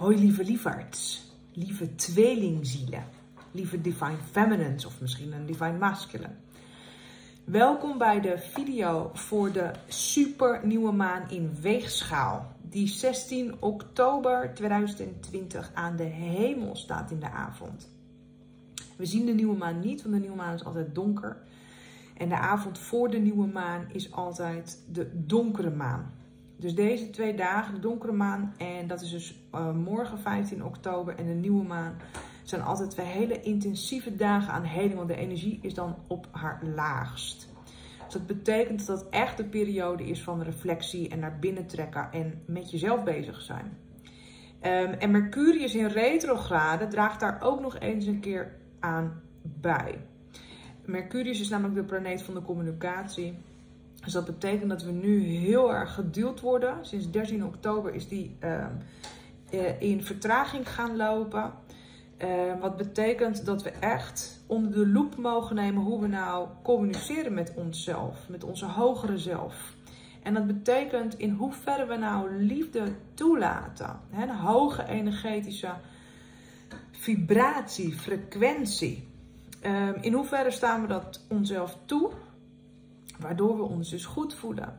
Hoi lieve lieverds, lieve tweelingzielen, lieve Divine Feminines of misschien een Divine Masculine. Welkom bij de video voor de super nieuwe maan in Weegschaal. Die 16 oktober 2020 aan de hemel staat in de avond. We zien de nieuwe maan niet, want de nieuwe maan is altijd donker. En de avond voor de nieuwe maan is altijd de donkere maan. Dus deze 2 dagen, de donkere maan en dat is dus morgen 15 oktober en de nieuwe maan, zijn altijd 2 hele intensieve dagen aan heling, want de energie is dan op haar laagst. Dus dat betekent dat het echt de periode is van reflectie en naar binnen trekken en met jezelf bezig zijn. En Mercurius in retrograde draagt daar ook nog eens een keer aan bij. Mercurius is namelijk de planeet van de communicatie. Dus dat betekent dat we nu heel erg geduwd worden. Sinds 13 oktober is die in vertraging gaan lopen. Wat betekent dat we echt onder de loep mogen nemen hoe we nou communiceren met onszelf. Met onze hogere zelf. En dat betekent in hoeverre we nou liefde toelaten. Een hoge energetische vibratie, frequentie. In hoeverre staan we dat onszelf toe. Waardoor we ons dus goed voelen.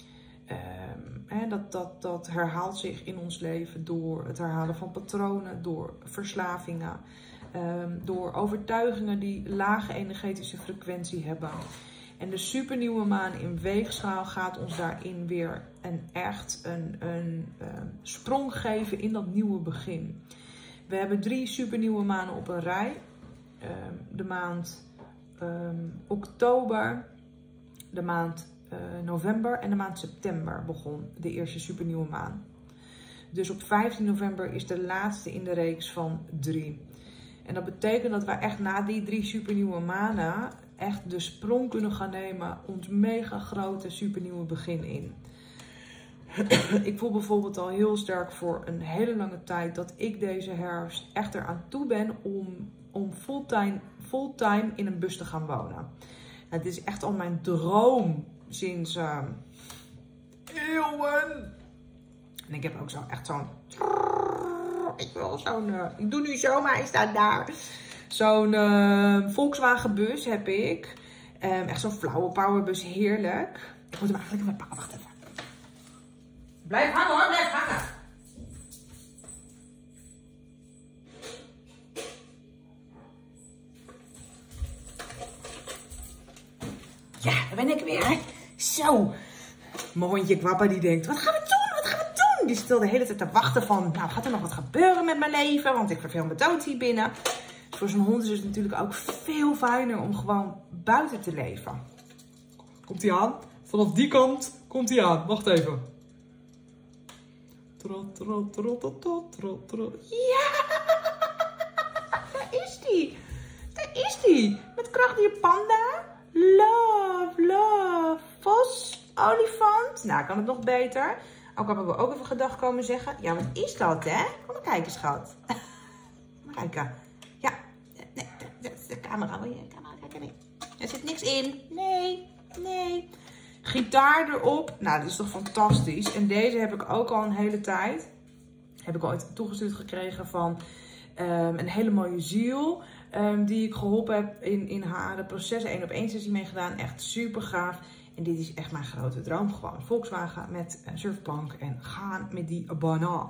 Dat herhaalt zich in ons leven door het herhalen van patronen, door verslavingen, door overtuigingen die lage energetische frequentie hebben. En de supernieuwe maan in Weegschaal gaat ons daarin weer een sprong geven in dat nieuwe begin. We hebben 3 supernieuwe maanden op een rij. De maand oktober, de maand november en de maand september begon de eerste supernieuwe maan. Dus op 15 november is de laatste in de reeks van 3. En dat betekent dat wij echt na die 3 supernieuwe maanden echt de sprong kunnen gaan nemen ons mega grote supernieuwe begin in. Ik voel bijvoorbeeld al heel sterk voor een hele lange tijd dat ik deze herfst echt eraan toe ben om fulltime in een bus te gaan wonen. Het is echt al mijn droom sinds eeuwen. En ik heb ook ik doe nu zo, maar hij staat daar. Zo'n Volkswagen bus heb ik. Echt zo'n flauwe powerbus, heerlijk. Ik moet hem eigenlijk even pakken, wacht even. Blijf hangen hoor, blijf hangen. Ja, daar ben ik weer. Zo. Mijn hondje Kwappa die denkt, wat gaan we doen? Wat gaan we doen? Die zit al de hele tijd te wachten van, nou gaat er nog wat gebeuren met mijn leven? Want ik verveel me dood hier binnen. Dus voor zo'n hond is het natuurlijk ook veel fijner om gewoon buiten te leven. Komt hij aan? Vanaf die kant komt hij aan. Wacht even. Ja! Daar is die. Daar is die. Met krachtdier panda. Love, love. Vos, olifant. Nou, kan het nog beter. Ook hebben we ook even gedag komen zeggen. Ja, wat is dat, hè? Kom maar kijken, schat. Maar kijken. Ja, de camera. Wil je de camera kijken? Nee. Er zit niks in. Nee. Gitaar erop. Nou, dat is toch fantastisch. En deze heb ik ook al een hele tijd. Heb ik ooit toegestuurd gekregen van een hele mooie ziel. Die ik geholpen heb in haar proces. 1-op-1 sessie mee gedaan. Echt super gaaf. En dit is echt mijn grote droom gewoon. Volkswagen met een surfplank en gaan met die banaan.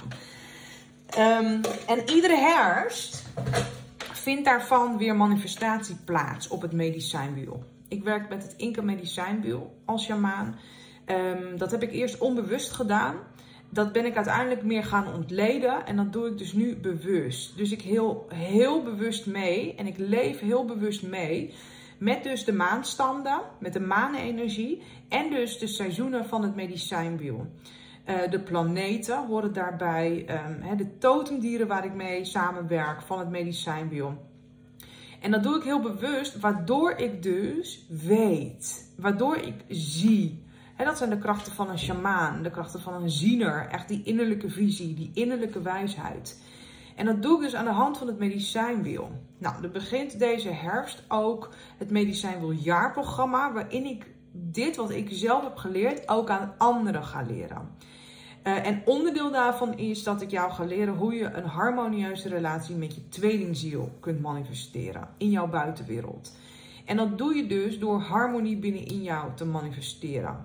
En iedere herfst vindt daarvan weer manifestatie plaats op het medicijnwiel. Ik werk met het Inca medicijnwiel als shamaan. Dat heb ik eerst onbewust gedaan. Dat ben ik uiteindelijk meer gaan ontleden. En dat doe ik dus nu bewust. Dus ik heel bewust mee. En ik leef heel bewust mee. Met dus de maanstanden. Met de maanenergie. En dus de seizoenen van het medicijnwiel. De planeten horen daarbij. De totemdieren waar ik mee samenwerk van het medicijnwiel. En dat doe ik heel bewust. Waardoor ik dus weet. Waardoor ik zie. En dat zijn de krachten van een sjamaan, de krachten van een ziener. Echt die innerlijke visie, die innerlijke wijsheid. En dat doe ik dus aan de hand van het medicijnwiel. Nou, er begint deze herfst ook het medicijnwiel jaarprogramma. Waarin ik dit wat ik zelf heb geleerd ook aan anderen ga leren. En onderdeel daarvan is dat ik jou ga leren hoe je een harmonieuze relatie met je tweelingziel kunt manifesteren in jouw buitenwereld. En dat doe je dus door harmonie binnenin jou te manifesteren.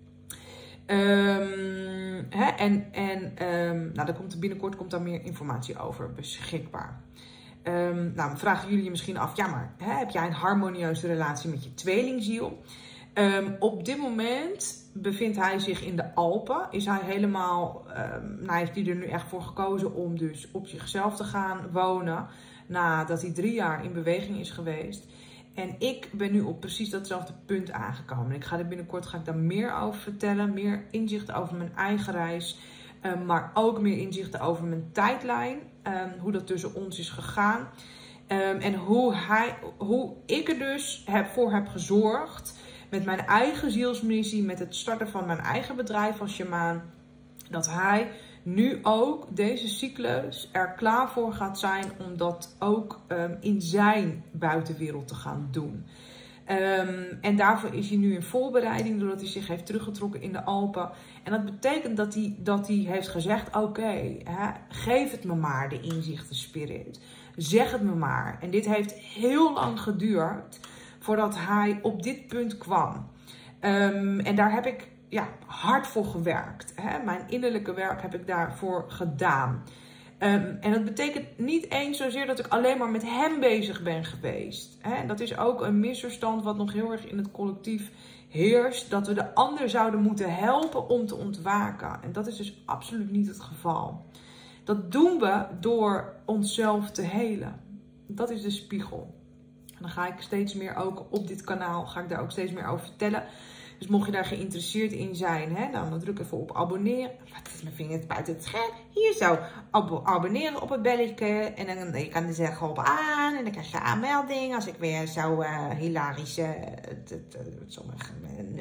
Binnenkort komt daar meer informatie over beschikbaar. Dan vragen jullie je misschien af, ja maar heb jij een harmonieuze relatie met je tweelingziel? Op dit moment bevindt hij zich in de Alpen. Is hij helemaal, heeft hij er nu echt voor gekozen om dus op zichzelf te gaan wonen. Nadat hij 3 jaar in beweging is geweest. En ik ben nu op precies datzelfde punt aangekomen. Ik ga er binnenkort daar meer over vertellen. Meer inzichten over mijn eigen reis. Maar ook meer inzichten over mijn tijdlijn. Hoe dat tussen ons is gegaan. En hoe ik er dus voor heb gezorgd. Met mijn eigen zielsmissie. Met het starten van mijn eigen bedrijf als shamaan. Dat hij nu ook deze cyclus er klaar voor gaat zijn om dat ook in zijn buitenwereld te gaan doen. En daarvoor is hij nu in voorbereiding doordat hij zich heeft teruggetrokken in de Alpen. En dat betekent dat hij heeft gezegd, oké, geef het me maar, de inzichten spirit. Zeg het me maar. En dit heeft heel lang geduurd voordat hij op dit punt kwam. En daar heb ik hard voor gewerkt. Mijn innerlijke werk heb ik daarvoor gedaan. En dat betekent niet eens zozeer dat ik alleen maar met hem bezig ben geweest. En dat is ook een misverstand wat nog heel erg in het collectief heerst. Dat we de ander zouden moeten helpen om te ontwaken. En dat is dus absoluut niet het geval. Dat doen we door onszelf te helen. Dat is de spiegel. En dan ga ik steeds meer ook op dit kanaal, ga ik daar ook steeds meer over vertellen. Dus mocht je daar geïnteresseerd in zijn, dan druk even op abonneren. Wat is mijn vinger buiten het scherm? Hier zo. Abonneren op het belletje. En dan je kan er zeggen op aan. En dan krijg je aanmelding. Als ik weer zo hilarische, sommige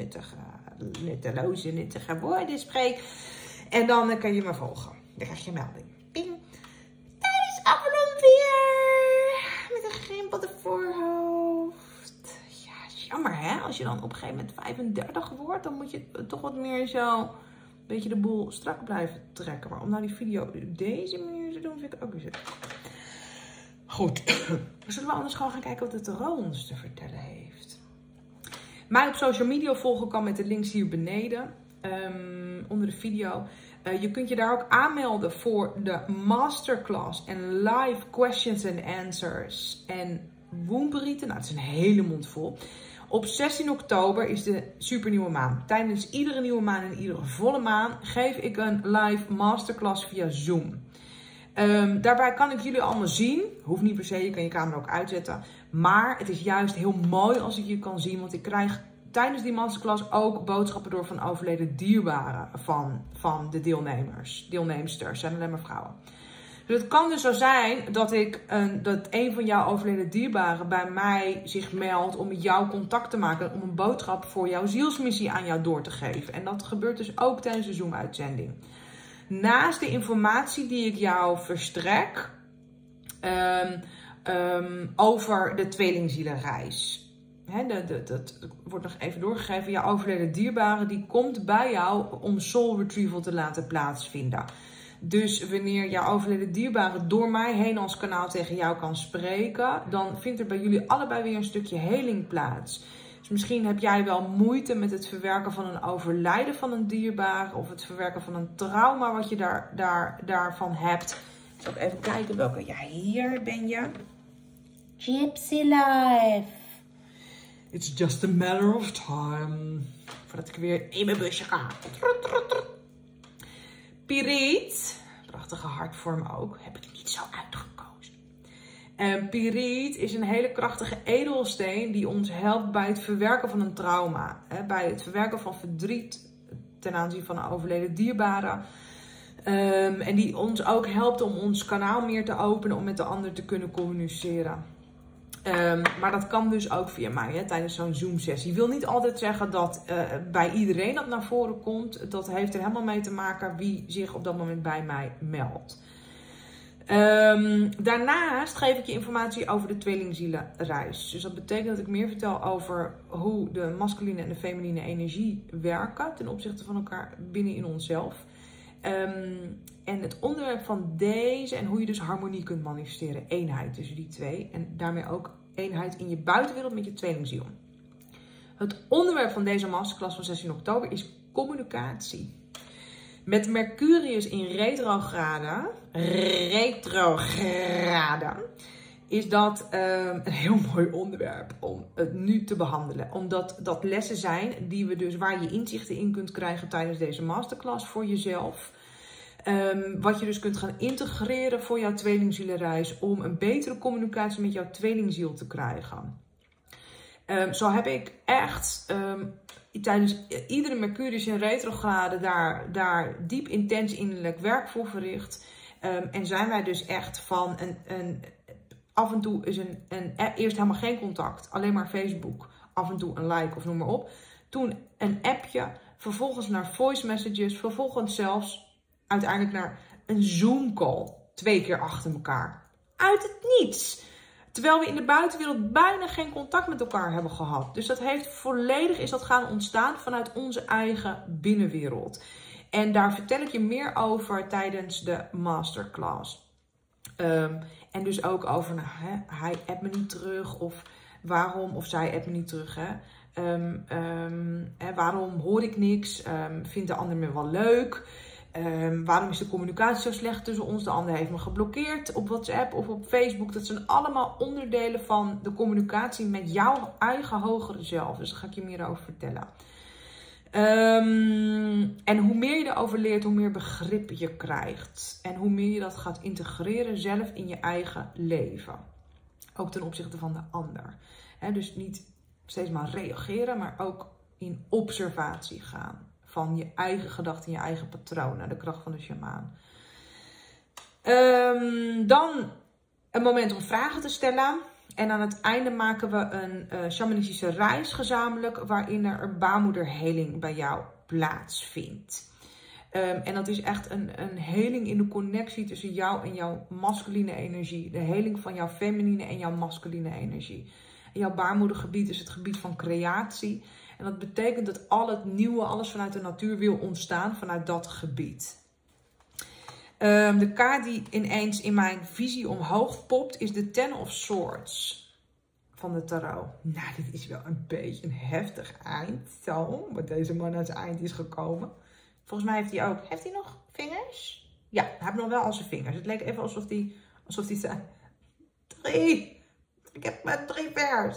nuttige woorden spreek. En dan kan je me volgen. Dan krijg je een melding. Ping. Daar is Avalon weer. Met een gerimpelde voorhoofd. Jammer als je dan op een gegeven moment 35 wordt, dan moet je toch wat meer zo een beetje de boel strak blijven trekken. Maar om nou die video op deze manier te doen, vind ik ook weer zo. Goed, zullen we anders gewoon gaan kijken wat de tarot ons te vertellen heeft. Mij op social media volgen kan met de links hier beneden, onder de video. Je kunt je daar ook aanmelden voor de masterclass en live questions and answers en wombrieten. Nou, het is een hele mond vol. Op 16 oktober is de supernieuwe maan. Tijdens iedere nieuwe maan en iedere volle maan geef ik een live masterclass via Zoom. Daarbij kan ik jullie allemaal zien. Hoeft niet per se, je kan je camera ook uitzetten. Maar het is juist heel mooi als ik je kan zien. Want ik krijg tijdens die masterclass ook boodschappen door van overleden dierbaren van de deelnemsters. Zijn alleen maar vrouwen. Dus het kan dus zo zijn dat dat een van jouw overleden dierbaren bij mij zich meldt om met jou contact te maken. Om een boodschap voor jouw zielsmissie aan jou door te geven. En dat gebeurt dus ook tijdens de Zoom-uitzending. Naast de informatie die ik jou verstrek over de tweelingzielenreis. Dat wordt nog even doorgegeven. Jouw overleden dierbare die komt bij jou om soul retrieval te laten plaatsvinden. Dus wanneer jouw overleden dierbare door mij heen als kanaal tegen jou kan spreken, dan vindt er bij jullie allebei weer een stukje heling plaats. Dus misschien heb jij wel moeite met het verwerken van een overlijden van een dierbare of het verwerken van een trauma wat je daarvan hebt. Ik zal ook even kijken welke. Ja, hier ben je. Gypsy Life. It's just a matter of time. Voordat ik weer in mijn busje ga. Piriet, prachtige hartvorm ook, heb ik niet zo uitgekozen. Piriet is een hele krachtige edelsteen die ons helpt bij het verwerken van een trauma. Bij het verwerken van verdriet ten aanzien van een overleden dierbare. En die ons ook helpt om ons kanaal meer te openen om met de ander te kunnen communiceren. Maar dat kan dus ook via mij tijdens zo'n Zoom-sessie. Ik wil niet altijd zeggen dat bij iedereen dat naar voren komt. Dat heeft er helemaal mee te maken wie zich op dat moment bij mij meldt. Daarnaast geef ik je informatie over de tweelingzielenreis. Dus dat betekent dat ik meer vertel over hoe de masculine en de feminine energie werken ten opzichte van elkaar binnen in onszelf. En het onderwerp van deze en hoe je dus harmonie kunt manifesteren. Eenheid tussen die twee. En daarmee ook eenheid in je buitenwereld met je tweelingziel. Het onderwerp van deze masterclass van 16 oktober is communicatie. Met Mercurius in retrograde is dat een heel mooi onderwerp om het nu te behandelen. Omdat dat lessen zijn die we dus, waar je inzichten in kunt krijgen tijdens deze masterclass voor jezelf. Wat je dus kunt gaan integreren voor jouw tweelingzielenreis om een betere communicatie met jouw tweelingziel te krijgen. Zo heb ik echt tijdens iedere Mercurius in retrograde daar diep intens innerlijk werk voor verricht. En zijn wij dus echt van af en toe is eerst helemaal geen contact, alleen maar Facebook, af en toe een like of noem maar op. Toen een appje, vervolgens naar voice messages, vervolgens zelfs uiteindelijk naar een Zoom call, 2 keer achter elkaar. Uit het niets. Terwijl we in de buitenwereld bijna geen contact met elkaar hebben gehad. Dus dat heeft volledig is dat gaan ontstaan vanuit onze eigen binnenwereld. En daar vertel ik je meer over tijdens de masterclass. En dus ook over, hij appt me niet terug of waarom, of zij appt me niet terug. Waarom hoor ik niks? Vindt de ander me wel leuk? Waarom is de communicatie zo slecht tussen ons? De ander heeft me geblokkeerd op WhatsApp of op Facebook. Dat zijn allemaal onderdelen van de communicatie met jouw eigen hogere zelf. Dus daar ga ik je meer over vertellen. En hoe meer je erover leert, hoe meer begrip je krijgt. En hoe meer je dat gaat integreren zelf in je eigen leven. Ook ten opzichte van de ander. Dus niet steeds maar reageren, maar ook in observatie gaan. Van je eigen gedachten, je eigen patronen, de kracht van de sjamaan. Dan een moment om vragen te stellen. En aan het einde maken we een shamanistische reis gezamenlijk, waarin er een baarmoederheling bij jou plaatsvindt. En dat is echt een heling in de connectie tussen jou en jouw masculine energie. De heling van jouw feminine en jouw masculine energie. En jouw baarmoedergebied is het gebied van creatie. En dat betekent dat al het nieuwe, alles vanuit de natuur wil ontstaan vanuit dat gebied. De kaart die ineens in mijn visie omhoog popt is de Ten of Swords van de tarot. Nou, dit is wel een beetje een heftig eind. Zo, wat deze man aan zijn eind is gekomen. Volgens mij heeft hij ook... Heeft hij nog vingers? Ja, hij heeft nog wel al zijn vingers. Het leek even alsof hij zei... 3! Ik heb maar 3 vingers.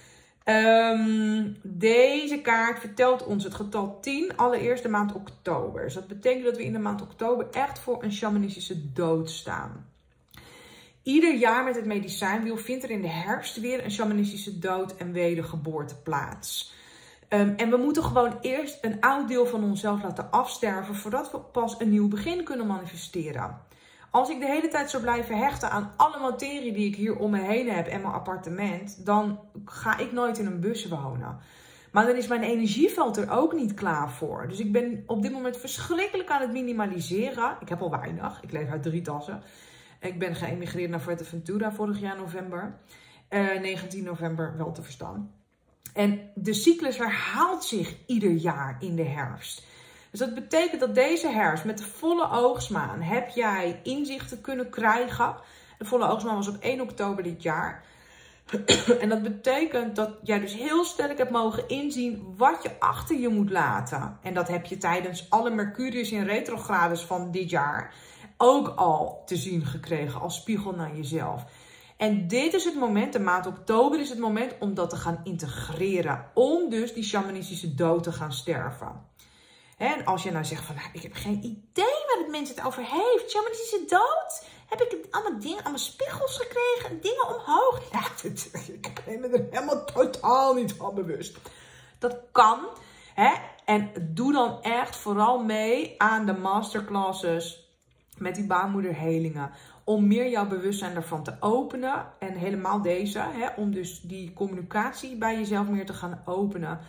Deze kaart vertelt ons het getal 10, allereerst de maand oktober. Dus dat betekent dat we in de maand oktober echt voor een shamanistische dood staan. Ieder jaar met het medicijnwiel vindt er in de herfst weer een shamanistische dood en wedergeboorte plaats. En we moeten gewoon eerst een oud deel van onszelf laten afsterven voordat we pas een nieuw begin kunnen manifesteren. Als ik de hele tijd zou blijven hechten aan alle materie die ik hier om me heen heb en mijn appartement, dan ga ik nooit in een bus wonen. Maar dan is mijn energieveld er ook niet klaar voor. Dus ik ben op dit moment verschrikkelijk aan het minimaliseren. Ik heb al weinig. Ik leef uit 3 tassen. Ik ben geëmigreerd naar Fuerteventura vorig jaar november. 19 november wel te verstaan. En de cyclus herhaalt zich ieder jaar in de herfst. Dus dat betekent dat deze herfst met de volle oogsmaan heb jij inzichten kunnen krijgen. De volle oogsmaan was op 1 oktober dit jaar. En dat betekent dat jij dus heel sterk hebt mogen inzien wat je achter je moet laten. En dat heb je tijdens alle Mercurius in retrogrades van dit jaar ook al te zien gekregen als spiegel naar jezelf. En dit is het moment, de maand oktober is het moment om dat te gaan integreren. Om dus die shamanistische dood te gaan sterven. En als je nou zegt van, ik heb geen idee waar het mensen het over heeft. Shamanistische dood? Heb ik allemaal dingen, allemaal spiegels gekregen? Dingen omhoog? Ja, ik ben me er helemaal totaal niet van bewust. Dat kan. En doe dan echt vooral mee aan de masterclasses met die baarmoederhelingen. Om meer jouw bewustzijn ervan te openen. En helemaal deze. Om dus die communicatie bij jezelf meer te gaan openen.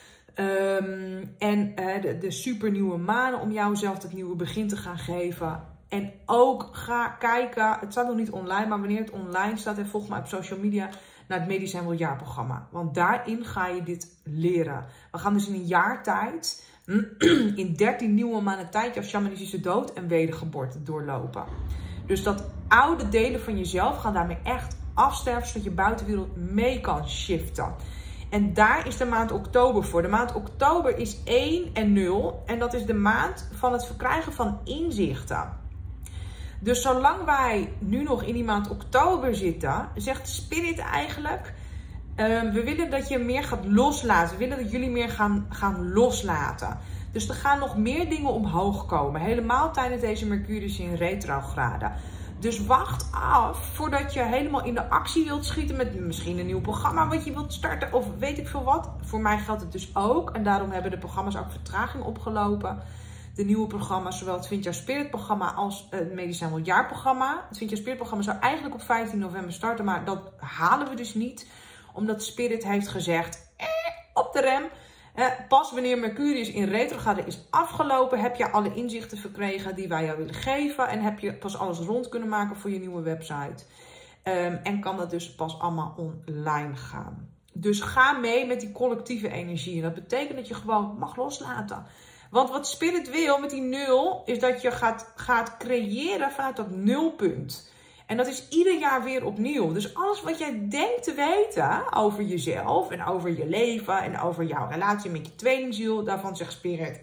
De supernieuwe manen om jouzelf het nieuwe begin te gaan geven. En ook ga kijken, het staat nog niet online, maar wanneer het online staat, en volg mij op social media, naar het Medicijnwiel jaarprogramma. Want daarin ga je dit leren. We gaan dus in een jaar tijd, in 13 nieuwe maanden tijd jouw shamanistische dood en wedergeboorte doorlopen. Dus dat oude delen van jezelf gaan daarmee echt afsterven, zodat je buitenwereld mee kan shiften. En daar is de maand oktober voor. De maand oktober is 1 en 0 en dat is de maand van het verkrijgen van inzichten. Dus zolang wij nu nog in die maand oktober zitten, zegt Spirit eigenlijk, we willen dat je meer gaat loslaten. We willen dat jullie meer gaan loslaten. Dus er gaan nog meer dingen omhoog komen. Helemaal tijdens deze Mercurius in retrograde. Dus wacht af voordat je helemaal in de actie wilt schieten met misschien een nieuw programma wat je wilt starten. Of weet ik veel wat. Voor mij geldt het dus ook. En daarom hebben de programma's ook vertraging opgelopen. De nieuwe programma's, zowel het Vind Jouw Spirit programma als het Medicijn World jaarprogramma. Het Vind Jouw Spirit programma zou eigenlijk op 15 november starten. Maar dat halen we dus niet. Omdat Spirit heeft gezegd, op de rem. Pas wanneer Mercurius in retrograde is afgelopen, heb je alle inzichten verkregen die wij jou willen geven. En heb je pas alles rond kunnen maken voor je nieuwe website. En kan dat dus pas allemaal online gaan. Dus ga mee met die collectieve energie. En dat betekent dat je gewoon mag loslaten. Want wat Spirit wil met die 0, is dat je gaat creëren vanuit dat nulpunt. En dat is ieder jaar weer opnieuw. Dus alles wat jij denkt te weten over jezelf en over je leven en over jouw relatie met je tweelingziel, daarvan zegt Spirit.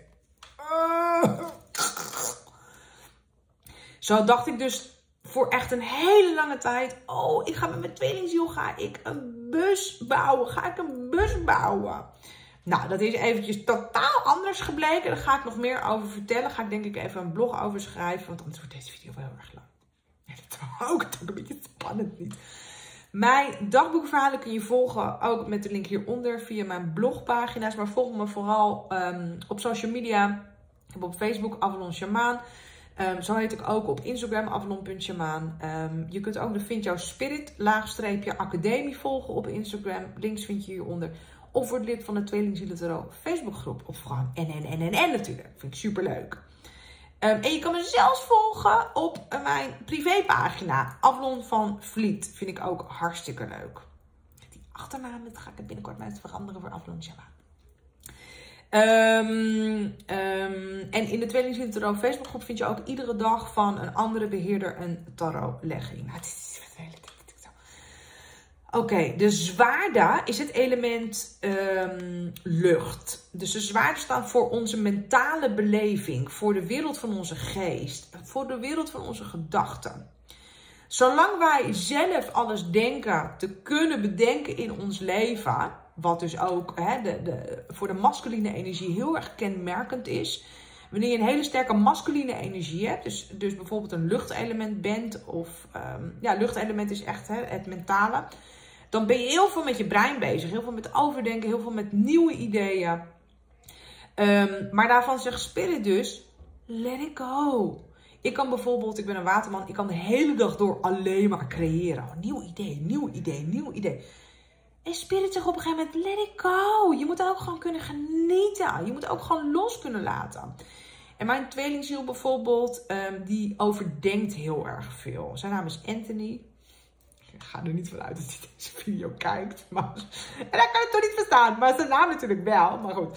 Zo dacht ik dus voor echt een hele lange tijd. Oh, ik ga met mijn tweelingziel een bus bouwen. Nou, dat is eventjes totaal anders gebleken. Daar ga ik nog meer over vertellen. Ga ik denk ik even een blog over schrijven. Want anders wordt deze video wel heel erg lang. Dat hou ik het ook een beetje spannend niet. Mijn dagboekverhalen kun je volgen. Ook met de link hieronder via mijn blogpagina's. Maar volg me vooral op social media. Ik heb op Facebook Avalon Shamaan. Zo heet ik ook op Instagram Avalon.shamaan. Je kunt ook de Vind Jouw Spirit _academie volgen op Instagram. Links vind je hieronder. Of word lid van de Tweelingzielen Tarot Facebookgroep. Of gewoon en natuurlijk. Vind ik superleuk. En je kan me zelfs volgen op mijn privépagina. Avalon van Vliet. Vind ik ook hartstikke leuk. Die achternaam ga ik het binnenkort met veranderen voor Avalon Shamaan. En in de Tweelingzielen Tarot Facebookgroep vind je ook iedere dag van een andere beheerder een tarotlegging. Nou, dit is vervelend. Oké, de zwaarden is het element lucht. Dus de zwaarden staan voor onze mentale beleving, voor de wereld van onze geest, voor de wereld van onze gedachten. Zolang wij zelf alles denken te kunnen bedenken in ons leven, wat dus ook voor de masculine energie heel erg kenmerkend is. Wanneer je een hele sterke masculine energie hebt, dus bijvoorbeeld een luchtelement bent, of luchtelement is echt het mentale. Dan ben je heel veel met je brein bezig. Heel veel met overdenken. Heel veel met nieuwe ideeën. Maar daarvan zegt Spirit dus, let it go. Ik kan bijvoorbeeld, ik ben een waterman. Ik kan de hele dag door alleen maar creëren. Nieuw idee. En Spirit zegt op een gegeven moment, let it go. Je moet ook gewoon kunnen genieten. Je moet ook gewoon los kunnen laten. En mijn tweelingziel bijvoorbeeld, die overdenkt heel erg veel. Zijn naam is Anthony. Ik ga er niet vanuit dat hij deze video kijkt. Maar, en hij kan het toch niet verstaan. Maar zijn naam natuurlijk wel. Maar goed.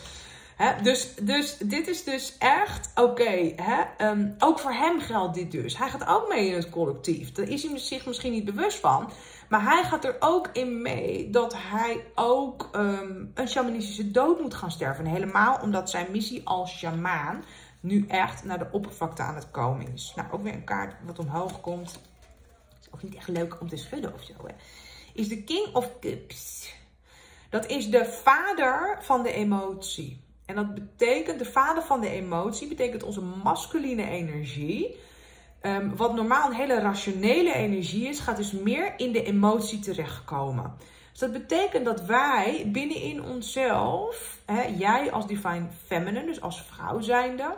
Dus dit is dus echt oké. Ook voor hem geldt dit dus. Hij gaat ook mee in het collectief. Daar is hij zich misschien niet bewust van. Maar hij gaat er ook in mee dat hij ook een shamanistische dood moet gaan sterven. En helemaal omdat zijn missie als shamaan nu echt naar de oppervlakte aan het komen is. Nou, ook weer een kaart wat omhoog komt. Of niet echt leuk om te schudden of zo, hè. Is de King of Cups. Dat is de vader van de emotie. En dat betekent, de vader van de emotie betekent onze masculine energie. Wat normaal een hele rationele energie is, gaat dus meer in de emotie terechtkomen. Dus dat betekent dat wij binnenin onszelf, jij als Divine Feminine, dus als vrouw zijnde.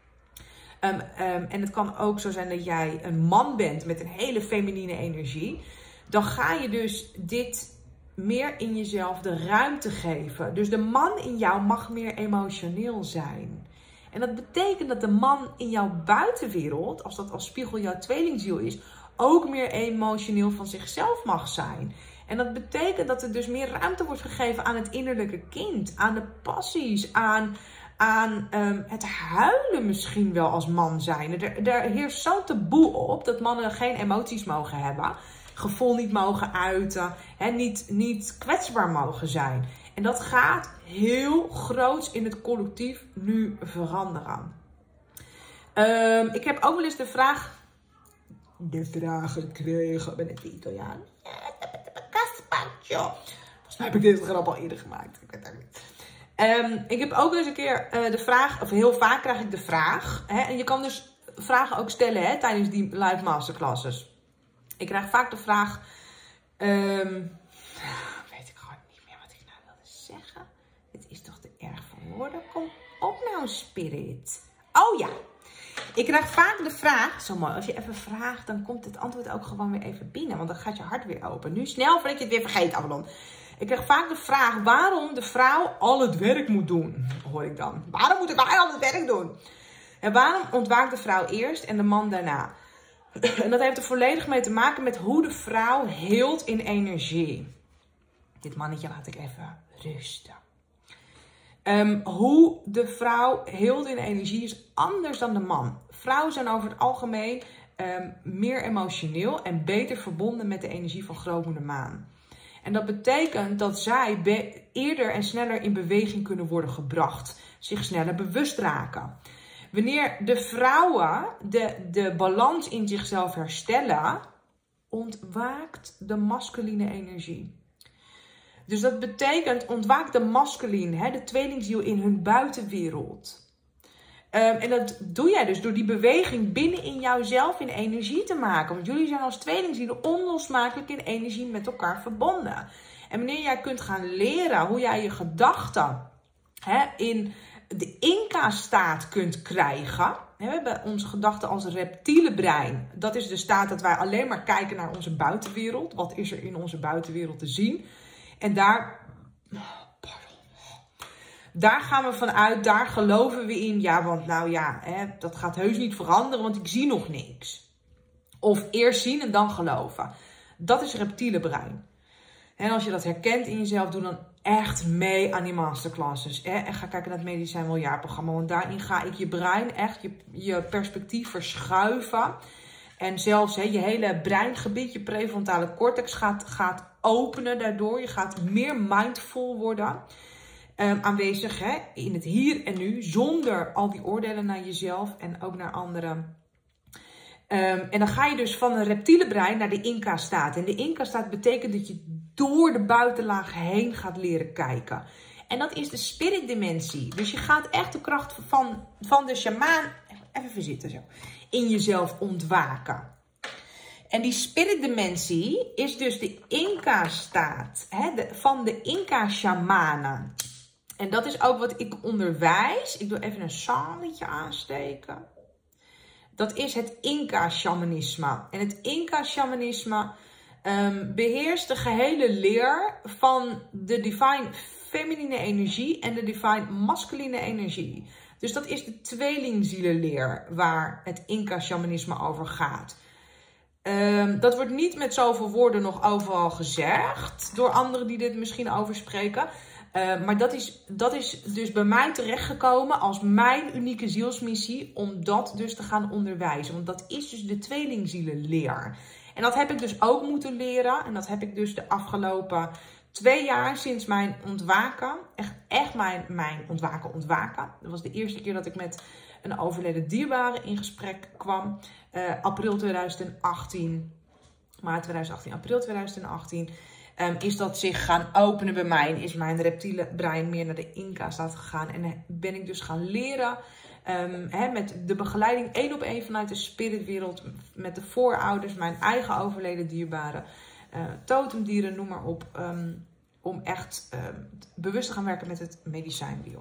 En het kan ook zo zijn dat jij een man bent met een hele feminine energie. Dan ga je dus dit meer in jezelf de ruimte geven. Dus de man in jou mag meer emotioneel zijn. En dat betekent dat de man in jouw buitenwereld, als dat als spiegel jouw tweelingziel is, ook meer emotioneel van zichzelf mag zijn. En dat betekent dat er dus meer ruimte wordt gegeven aan het innerlijke kind, aan de passies, aan aan het huilen misschien wel als man zijn. Er heerst zo'n taboe op dat mannen geen emoties mogen hebben. Gevoel niet mogen uiten. Hè, niet kwetsbaar mogen zijn. En dat gaat heel groots in het collectief nu veranderen. Ik heb ook wel eens de vraag gekregen. Ben ik de Italiaan? Gazpacho. Volgens mij heb ik dit grap al eerder gemaakt. Ik weet het ook niet. Ik heb ook eens een keer de vraag, of heel vaak krijg ik de vraag. Hè, en je kan dus vragen ook stellen hè, tijdens die live masterclasses. Ik krijg vaak de vraag. Weet ik gewoon niet meer wat ik nou wilde zeggen. Dit is toch te erg voor woorden. Kom op nou, spirit. Oh ja. Ik krijg vaak de vraag, zo mooi, als je even vraagt, dan komt het antwoord ook gewoon weer even binnen. Want dan gaat je hart weer open. Nu snel, voordat je het weer vergeet, Avalon. Ik krijg vaak de vraag waarom de vrouw al het werk moet doen. Hoor ik dan. Waarom moet ik al het werk doen? En waarom ontwaakt de vrouw eerst en de man daarna? En dat heeft er volledig mee te maken met hoe de vrouw heelt in energie. Dit mannetje laat ik even rusten. Hoe de vrouw heelt in energie is anders dan de man. Vrouwen zijn over het algemeen meer emotioneel en beter verbonden met de energie van grootmoeder maan. En dat betekent dat zij eerder en sneller in beweging kunnen worden gebracht. Zich sneller bewust raken. Wanneer de vrouwen de balans in zichzelf herstellen, ontwaakt de masculine energie. Dus dat betekent ontwaakt de masculine, de tweelingziel in hun buitenwereld. En dat doe jij dus door die beweging binnen in jouzelf in energie te maken. Want jullie zijn als tweelingzielen onlosmakelijk in energie met elkaar verbonden. En wanneer jij kunt gaan leren hoe jij je gedachten in de Inca-staat kunt krijgen. We hebben onze gedachten als reptiele brein. Dat is de staat dat wij alleen maar kijken naar onze buitenwereld. Wat is er in onze buitenwereld te zien? En daar gaan we vanuit, daar geloven we in. Ja, want nou ja, dat gaat heus niet veranderen, want ik zie nog niks. Of eerst zien en dan geloven. Dat is reptiele brein. En als je dat herkent in jezelf, doe dan echt mee aan die masterclasses. En ga kijken naar het Medicijn Miljaarprogramma. Want daarin ga ik je brein echt, je perspectief verschuiven. En zelfs je hele breingebied, je prefrontale cortex gaat openen daardoor. Je gaat meer mindful worden. Aanwezig in het hier en nu. Zonder al die oordelen naar jezelf en ook naar anderen. En dan ga je dus van een reptiele brein naar de Inca-staat. En de Inca-staat betekent dat je door de buitenlaag heen gaat leren kijken. En dat is de spiritdimensie. Dus je gaat echt de kracht van de shamaan, even verzitten zo, in jezelf ontwaken. En die spiritdimensie is dus de Inca-staat van de Inca-shamanen. En dat is ook wat ik onderwijs. Ik doe even een zaaltje aansteken. Dat is het Inca-shamanisme. En het Inca-shamanisme beheerst de gehele leer van de divine feminine energie en de divine masculine energie. Dus dat is de tweelingzielenleer waar het Inca-shamanisme over gaat. Dat wordt niet met zoveel woorden nog overal gezegd door anderen die dit misschien overspreken. Maar dat is dus bij mij terechtgekomen als mijn unieke zielsmissie om dat dus te gaan onderwijzen. Want dat is dus de tweelingzielenleer. En dat heb ik dus ook moeten leren. En dat heb ik dus de afgelopen 2 jaar sinds mijn ontwaken. Echt mijn ontwaken. Dat was de eerste keer dat ik met een overleden dierbare in gesprek kwam. April 2018. Maart 2018, april 2018. Is dat zich gaan openen bij mij. En is mijn reptiele brein meer naar de Inca-staat gegaan. En ben ik dus gaan leren. Met de begeleiding 1 op 1 vanuit de spiritwereld. Met de voorouders, mijn eigen overleden dierbaren. Totemdieren, noem maar op. Om echt bewust te gaan werken met het medicijnwiel.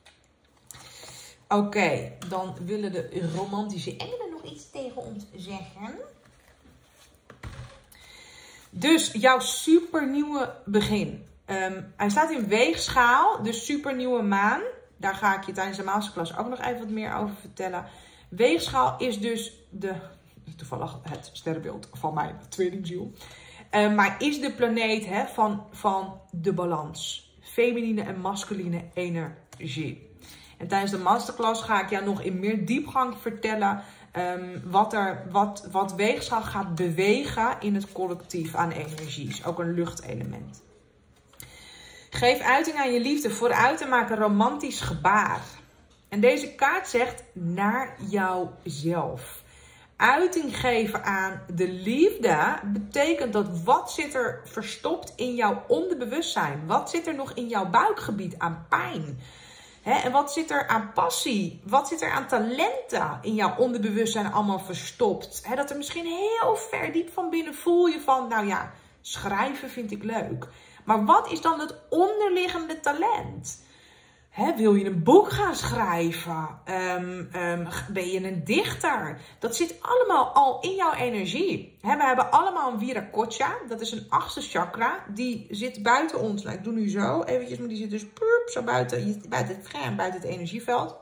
Oké, dan willen de romantische engelen nog iets tegen ons zeggen. Dus jouw supernieuwe begin. Hij staat in weegschaal, de supernieuwe maan. Daar ga ik je tijdens de masterclass ook nog even wat meer over vertellen. Weegschaal is dus toevallig het sterrenbeeld van mijn tweelingziel. Maar is de planeet van de balans. Feminine en masculine energie. En tijdens de masterclass ga ik jou nog in meer diepgang vertellen wat weegschaal gaat bewegen in het collectief aan energie. Is ook een luchtelement. Geef uiting aan je liefde vooruit en maak een romantisch gebaar. En deze kaart zegt naar jouzelf. Uiting geven aan de liefde betekent dat wat zit er verstopt in jouw onderbewustzijn? Wat zit er nog in jouw buikgebied aan pijn? En wat zit er aan passie? Wat zit er aan talenten in jouw onderbewustzijn allemaal verstopt? Dat er misschien heel ver diep van binnen voel je van, nou ja, schrijven vind ik leuk. Maar wat is dan het onderliggende talent? Wil je een boek gaan schrijven? Ben je een dichter? Dat zit allemaal al in jouw energie. We hebben allemaal een Viracocha. Dat is een 8e chakra. Die zit buiten ons. Nou, ik doe nu zo eventjes, maar die zit dus zo buiten het scherm, buiten het energieveld.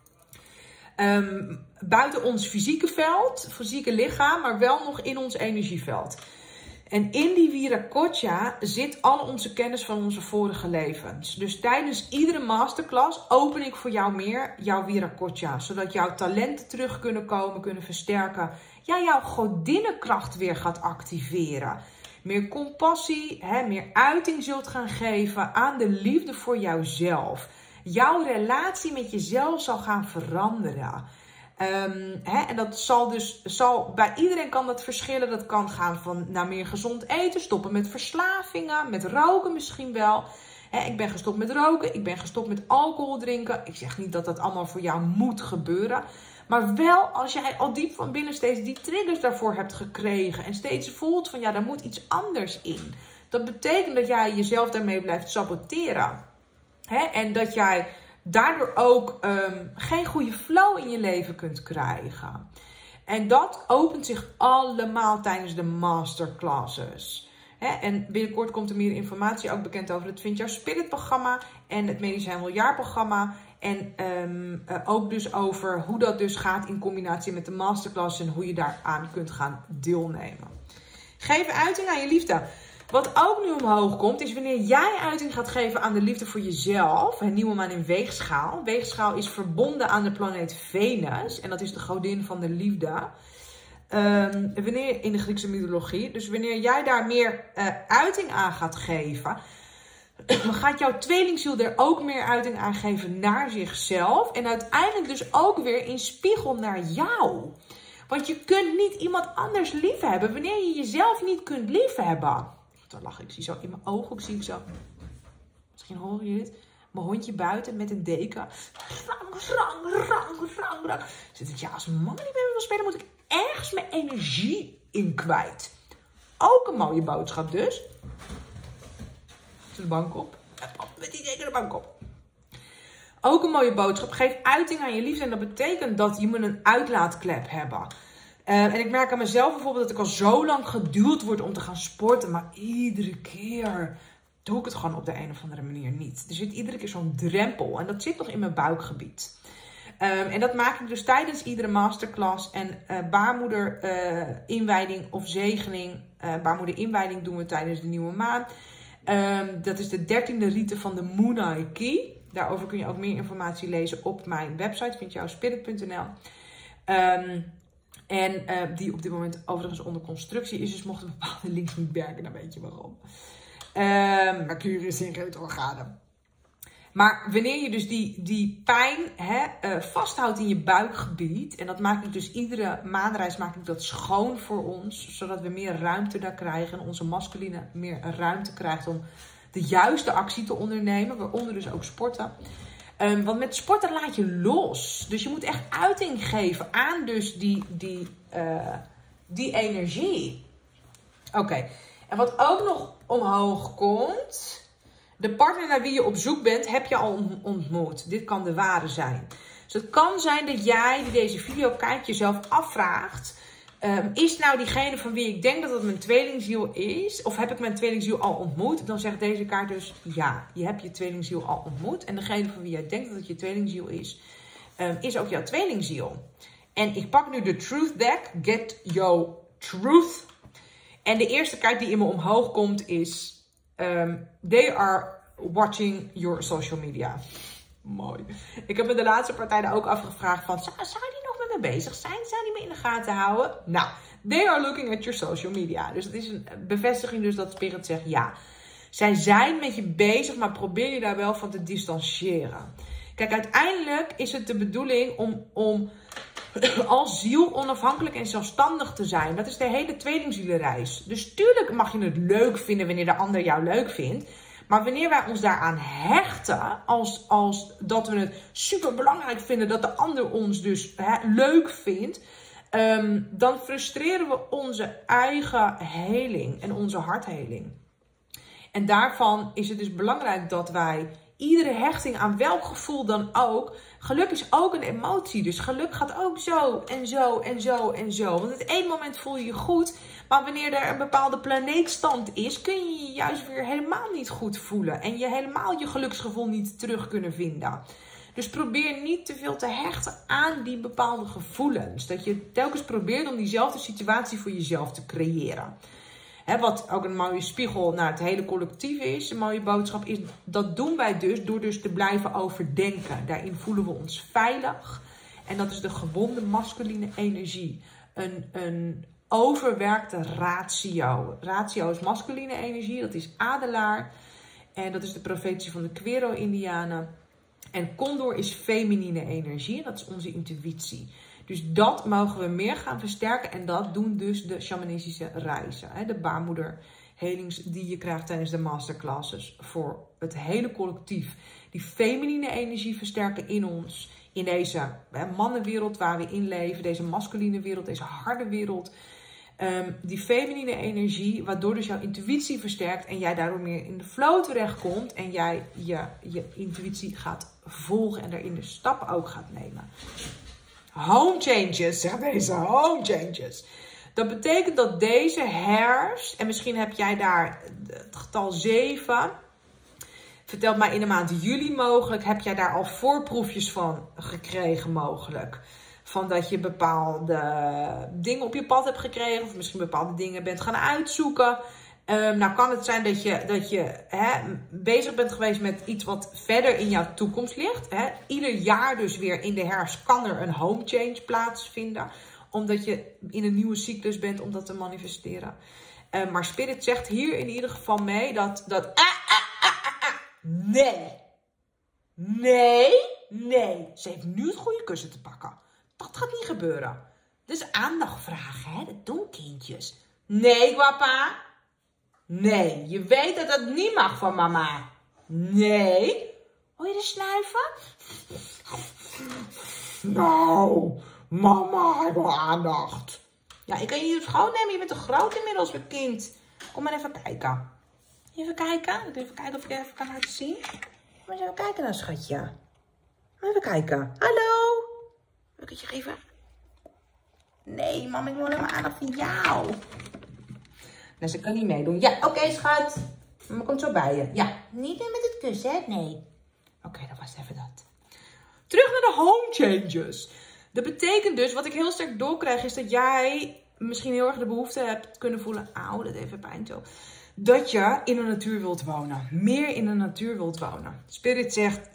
Buiten ons fysieke veld, fysieke lichaam, maar wel nog in ons energieveld. En in die Viracocha zit al onze kennis van onze vorige levens. Dus tijdens iedere masterclass open ik voor jou meer jouw Viracocha. Zodat jouw talenten terug kunnen komen, kunnen versterken. Ja, jouw godinnenkracht weer gaat activeren. Meer compassie, meer uiting zult gaan geven aan de liefde voor jouzelf. Jouw relatie met jezelf zal gaan veranderen. En dat zal bij iedereen kan dat verschillen. Dat kan gaan van naar meer gezond eten, stoppen met verslavingen, met roken misschien wel. Ik ben gestopt met roken, ik ben gestopt met alcohol drinken. Ik zeg niet dat dat allemaal voor jou moet gebeuren. Maar wel als jij al diep van binnen steeds die triggers daarvoor hebt gekregen. En steeds voelt van ja, daar moet iets anders in. Dat betekent dat jij jezelf daarmee blijft saboteren. En dat jij daardoor ook geen goede flow in je leven kunt krijgen. En dat opent zich allemaal tijdens de masterclasses. En binnenkort komt er meer informatie, ook bekend over het Vind Jouw Spirit programma en het Medicijn Wil jaarprogramma. En ook dus over hoe dat dus gaat in combinatie met de masterclass en hoe je daaraan kunt gaan deelnemen. Geef uiting aan je liefde. Wat ook nu omhoog komt, is wanneer jij uiting gaat geven aan de liefde voor jezelf. Een nieuwe maan in Weegschaal. Weegschaal is verbonden aan de planeet Venus. En dat is de godin van de liefde. Wanneer in de Griekse mythologie. Dus wanneer jij daar meer uiting aan gaat geven, dan gaat jouw tweelingziel er ook meer uiting aan geven naar zichzelf. En uiteindelijk dus ook weer in spiegel naar jou. Want je kunt niet iemand anders lief hebben wanneer je jezelf niet kunt lief hebben. Dan lach ik, zie zo in mijn ooghoek, zie ik zo. Misschien horen jullie dit. Mijn hondje buiten met een deken. Rang. Zit ik, ja, als een man niet meer wil spelen, moet ik ergens mijn energie in kwijt. Ook een mooie boodschap dus. Zet de bank op. Met die deken de bank op. Ook een mooie boodschap. Geef uiting aan je liefde. En dat betekent dat je moet een uitlaatklep hebben. En ik merk aan mezelf bijvoorbeeld dat ik al zo lang geduwd word om te gaan sporten. Maar iedere keer doe ik het gewoon op de een of andere manier niet. Er zit iedere keer zo'n drempel. En dat zit nog in mijn buikgebied. En dat maak ik dus tijdens iedere masterclass. En baarmoeder-inwijding of zegening. Baarmoeder-inwijding doen we tijdens de nieuwe maan. Dat is de 13e rite van de Moonai Key. Daarover kun je ook meer informatie lezen op mijn website. Vindjouwspirit.nl. En die op dit moment overigens onder constructie is. Dus mochten bepaalde links niet werken, dan weet je waarom. Mercurius in retrograde. Maar wanneer je dus die pijn vasthoudt in je buikgebied. En dat maak ik dus iedere maanreis maak ik dat schoon voor ons. Zodat we meer ruimte daar krijgen. En onze masculine meer ruimte krijgt om de juiste actie te ondernemen. Waaronder dus ook sporten. Want met sporten laat je los. Dus je moet echt uiting geven aan dus die energie. Oké. En wat ook nog omhoog komt. De partner naar wie je op zoek bent, heb je al ontmoet. Dit kan de ware zijn. Dus het kan zijn dat jij die deze video kijkt jezelf afvraagt. Is nou diegene van wie ik denk dat het mijn tweelingziel is? Of heb ik mijn tweelingziel al ontmoet? Dan zegt deze kaart dus ja, je hebt je tweelingziel al ontmoet. En degene van wie jij denkt dat het je tweelingziel is ook jouw tweelingziel. En ik pak nu de Truth Deck. Get Your Truth. En de eerste kaart die in me omhoog komt is... they are watching your social media. Mooi. Ik heb me de laatste partij daar ook afgevraagd van, zou die nog met me bezig zijn? Zou die me in de gaten houden? Nou, they are looking at your social media. Dus dat is een bevestiging dus dat Spirit zegt ja. Zij zijn met je bezig, maar probeer je daar wel van te distancieren. Kijk, uiteindelijk is het de bedoeling om als ziel onafhankelijk en zelfstandig te zijn. Dat is de hele tweelingzielenreis. Dus tuurlijk mag je het leuk vinden wanneer de ander jou leuk vindt. Maar wanneer wij ons daaraan hechten, als dat we het super belangrijk vinden dat de ander ons dus leuk vindt, dan frustreren we onze eigen heling en onze hartheling. En daarvan is het dus belangrijk dat wij iedere hechting aan welk gevoel dan ook. Geluk is ook een emotie. Dus geluk gaat ook zo en zo en zo en zo. Want het ene moment voel je je goed. Maar wanneer er een bepaalde planeetstand is, kun je je juist weer helemaal niet goed voelen. En je helemaal je geluksgevoel niet terug kunnen vinden. Dus probeer niet te veel te hechten aan die bepaalde gevoelens. Dat je telkens probeert om diezelfde situatie voor jezelf te creëren. Wat ook een mooie spiegel naar het hele collectief is. Een mooie boodschap is, dat doen wij dus door dus te blijven overdenken. Daarin voelen we ons veilig. En dat is de gewonde masculine energie. Een overwerkte ratio. Ratio is masculine energie, dat is adelaar. En dat is de profetie van de Quero-Indianen. En Condor is feminine energie en dat is onze intuïtie. Dus dat mogen we meer gaan versterken en dat doen dus de shamanistische reizen. De baarmoederhelings die je krijgt tijdens de masterclasses voor het hele collectief. Die feminine energie versterken in ons, in deze mannenwereld waar we in leven, deze masculine wereld, deze harde wereld. Die feminine energie, waardoor dus jouw intuïtie versterkt en jij daardoor meer in de flow terechtkomt en jij je intuïtie gaat volgen en daarin de stappen ook gaat nemen. Home changes, zegt deze, home changes. Dat betekent dat deze herfst, en misschien heb jij daar het getal 7, vertelt mij in de maand juli mogelijk, heb jij daar al voorproefjes van gekregen mogelijk. Van dat je bepaalde dingen op je pad hebt gekregen, of misschien bepaalde dingen bent gaan uitzoeken. Nou kan het zijn dat je bezig bent geweest met iets wat verder in jouw toekomst ligt. Ieder jaar dus weer in de herfst kan er een home change plaatsvinden. Omdat je in een nieuwe cyclus bent om dat te manifesteren. Maar Spirit zegt hier in ieder geval mee dat nee. Ze heeft nu het goede kussen te pakken. Dat gaat niet gebeuren. Dat is aandacht vragen, hè? Dat doen kindjes. Nee, papa. Nee, je weet dat dat niet mag van mama. Nee. Wil je er snuiven? Nou, mama, ik wil aandacht. Ja, ik kan je hier schoon nemen. Je bent te groot inmiddels, mijn kind. Kom maar even kijken. Even kijken. Even kijken of ik even kan laten zien. Maar even kijken dan, schatje. Even kijken. Hallo. Wil ik het je geven? Nee, mama, ik wil alleen maar aandacht van jou. Nou, ze kan niet meedoen. Ja, oké, schat. Mama komt zo bij je. Ja, niet meer met het kussen, hè? Nee. Oké, dat was even dat. Terug naar de home changes. Dat betekent dus, wat ik heel sterk doorkrijg, is dat jij misschien heel erg de behoefte hebt kunnen voelen. Auw, dat even pijn zo. Dat je in de natuur wilt wonen. Meer in de natuur wilt wonen. Spirit zegt,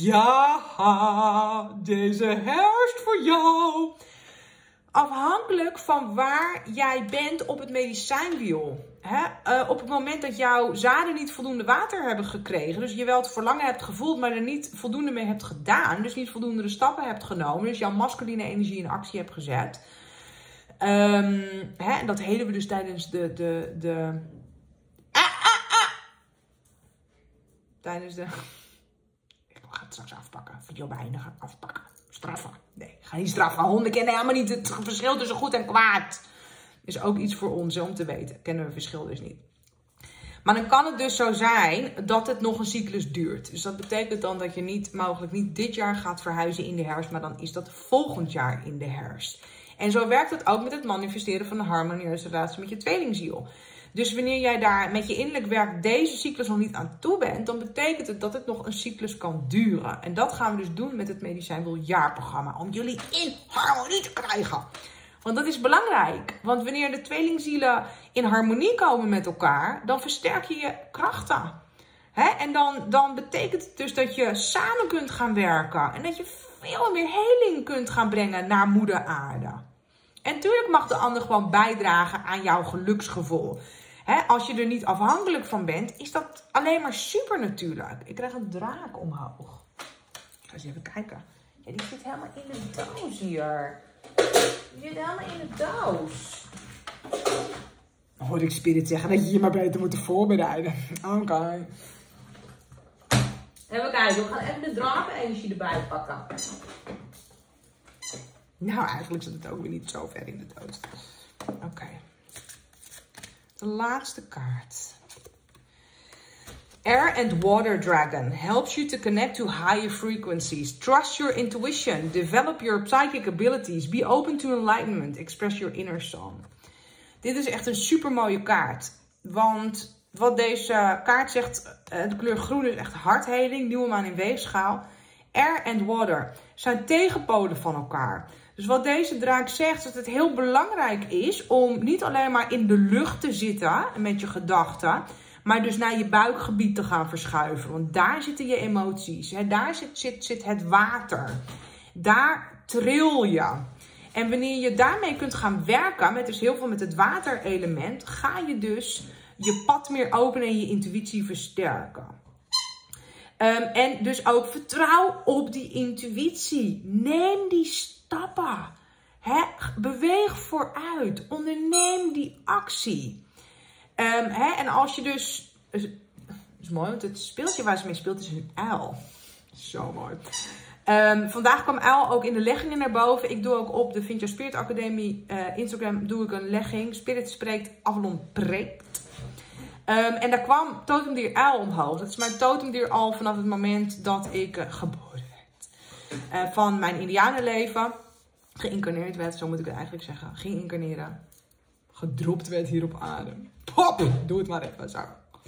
ja, deze herfst voor jou. Afhankelijk van waar jij bent op het medicijnwiel. Op het moment dat jouw zaden niet voldoende water hebben gekregen. Dus je wel het verlangen hebt gevoeld, maar er niet voldoende mee hebt gedaan. Dus niet voldoende de stappen hebt genomen. Dus jouw masculine energie in actie hebt gezet. En dat helen we dus tijdens tijdens de... Ik ga het straks afpakken. Video beëindigen. Afpakken. Straffen. Nee, ik ga niet straffen. Honden kennen helemaal niet het verschil tussen goed en kwaad. Is ook iets voor ons om te weten. Kennen we het verschil dus niet. Maar dan kan het dus zo zijn dat het nog een cyclus duurt. Dus dat betekent dan dat je mogelijk niet dit jaar gaat verhuizen in de herfst. Maar dan is dat volgend jaar in de herfst. En zo werkt het ook met het manifesteren van een harmonieuze relatie met je tweelingziel. Dus wanneer jij daar met je innerlijk werk deze cyclus nog niet aan toe bent, dan betekent het dat het nog een cyclus kan duren. En dat gaan we dus doen met het Medicijnwiel jaarprogramma. Om jullie in harmonie te krijgen. Want dat is belangrijk. Want wanneer de tweelingzielen in harmonie komen met elkaar, dan versterk je je krachten. En dan betekent het dus dat je samen kunt gaan werken. En dat je veel meer heling kunt gaan brengen naar moeder aarde. En natuurlijk mag de ander gewoon bijdragen aan jouw geluksgevoel. Als je er niet afhankelijk van bent, is dat alleen maar super natuurlijk. Ik krijg een draak omhoog. Ik ga eens even kijken. Ja, die zit helemaal in de doos hier. Die zit helemaal in de doos. Hoorde ik Spirit zeggen dat je je maar beter moet voorbereiden. Oké. Even kijken, we gaan even de drakenenergie erbij pakken. Nou, eigenlijk zit het ook weer niet zo ver in de doos. Oké. De laatste kaart. Air and Water Dragon helps you to connect to higher frequencies. Trust your intuition. Develop your psychic abilities. Be open to enlightenment. Express your inner song. Dit is echt een super mooie kaart. Want wat deze kaart zegt, de kleur groen is echt hartheling. Nieuwe maan in weegschaal. Air and water zijn tegenpolen van elkaar. Dus wat deze draak zegt, is dat het heel belangrijk is om niet alleen maar in de lucht te zitten met je gedachten, maar dus naar je buikgebied te gaan verschuiven. Want daar zitten je emoties. Daar zit het water. Daar tril je. En wanneer je daarmee kunt gaan werken, met dus heel veel met het waterelement, ga je dus je pad meer openen en je intuïtie versterken. En dus ook vertrouw op die intuïtie. Neem die stappen. Beweeg vooruit. Onderneem die actie. En als je dus... Dat is mooi, want het speeltje waar ze mee speelt is een uil. Zo mooi. Vandaag kwam uil ook in de leggingen naar boven. Ik doe ook op de Vind Your Spirit Academie Instagram doe ik een legging. Spirit spreekt, Avalon preekt. En daar kwam totemdier uil omhoog. Dat is mijn totemdier al vanaf het moment dat ik geboren werd. Van mijn indianenleven. Geïncarneerd werd, zo moet ik het eigenlijk zeggen. Ging incarneren. Gedropt werd hier op aarde. Pop! Doe het maar even zo.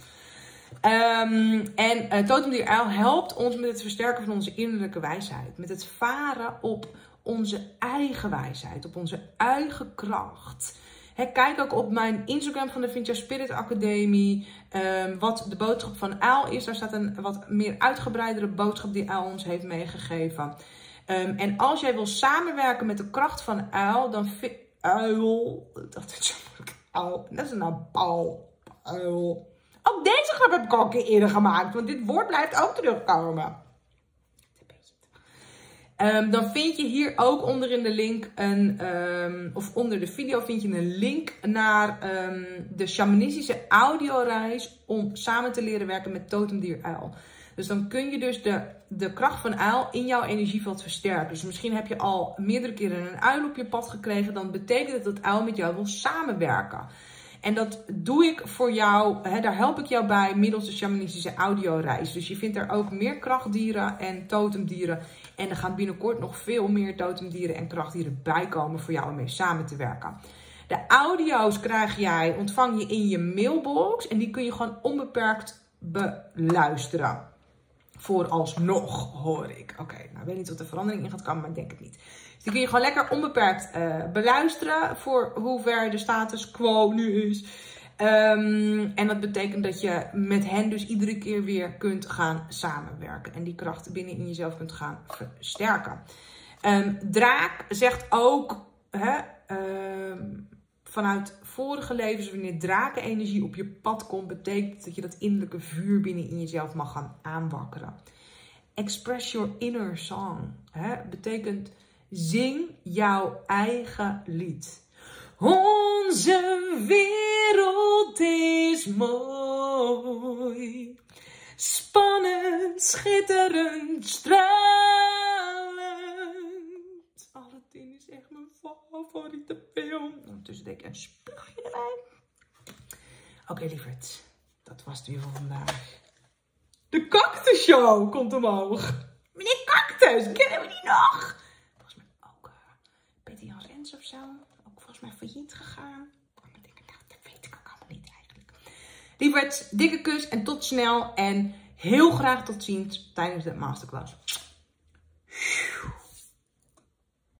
Totemdier uil helpt ons met het versterken van onze innerlijke wijsheid. Met het varen op onze eigen wijsheid. Op onze eigen kracht. Kijk ook op mijn Instagram van de Vind Your Spirit Academie. Wat de boodschap van uil is. Daar staat een wat meer uitgebreidere boodschap die uil ons heeft meegegeven. En als jij wil samenwerken met de kracht van uil, dan uil. Dat is een paal. Uil. Ook deze grap heb ik al een keer eerder gemaakt. Want dit woord blijft ook terugkomen. Dan vind je hier ook onder in de link of onder de video vind je een link naar de shamanistische audioreis om samen te leren werken met totemdier uil. Dus dan kun je dus de kracht van uil in jouw energieveld versterken. Dus misschien heb je al meerdere keren een uil op je pad gekregen. Dan betekent het dat uil met jou wil samenwerken. En dat doe ik voor jou, daar help ik jou bij middels de shamanistische audioreis. Dus je vindt er ook meer krachtdieren en totemdieren. En er gaan binnenkort nog veel meer totemdieren en krachtdieren bij komen voor jou om mee samen te werken. De audio's ontvang je in je mailbox en die kun je gewoon onbeperkt beluisteren. Vooralsnog, hoor ik. Oké, nou ik weet niet wat de verandering in gaat komen, maar ik denk het niet. Dus die kun je gewoon lekker onbeperkt beluisteren voor hoe ver de status quo nu is. En dat betekent dat je met hen dus iedere keer weer kunt gaan samenwerken. En die kracht binnenin jezelf kunt gaan versterken. Draak zegt ook, vanuit vorige levens, wanneer drakenenergie op je pad komt, betekent dat je dat innerlijke vuur binnenin jezelf mag gaan aanwakkeren. Express your inner song. Betekent zing jouw eigen lied. Onze wereld is mooi, spannend, schitterend, stralend. Aladdin is echt mijn favoriete film. Ondertussen denk ik een spuugje erbij. Oké, lieverd, dat was het weer voor vandaag. De Cactus Show komt omhoog. Meneer Cactus, kennen we die nog? Volgens mij ook Betty Jan Rens of zo. Ook volgens mij failliet gegaan. Dat weet ik ook allemaal niet eigenlijk. Lieverd, dikke kus en tot snel. En heel graag tot ziens tijdens de masterclass.